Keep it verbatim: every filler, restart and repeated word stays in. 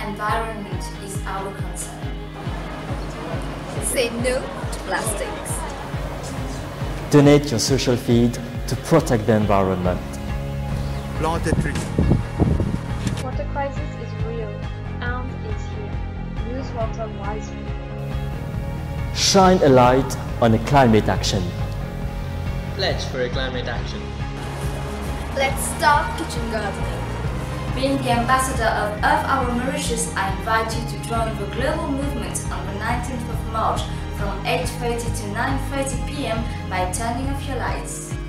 environment is our concern. Say no to plastics. Donate your social feed to protect the environment. Plant a tree. Water crisis is real and is here. Use water wisely. Shine a light on a climate action. Pledge for a climate action. Let's start kitchen gardening. Being the ambassador of Earth Hour Mauritius, I invite you to join the global movement on the nineteenth of March from eight thirty to nine thirty p m by turning off your lights.